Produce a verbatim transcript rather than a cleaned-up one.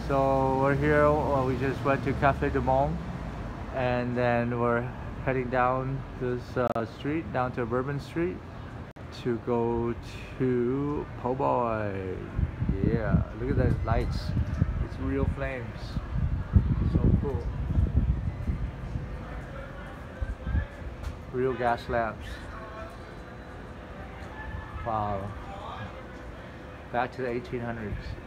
So we're here, uh, we just went to Cafe du Monde and then we're heading down this uh, street, down to Bourbon Street to go to Po' Boy. Yeah, look at those lights. It's real flames. So cool. Real gas lamps. Wow. Back to the eighteen hundreds.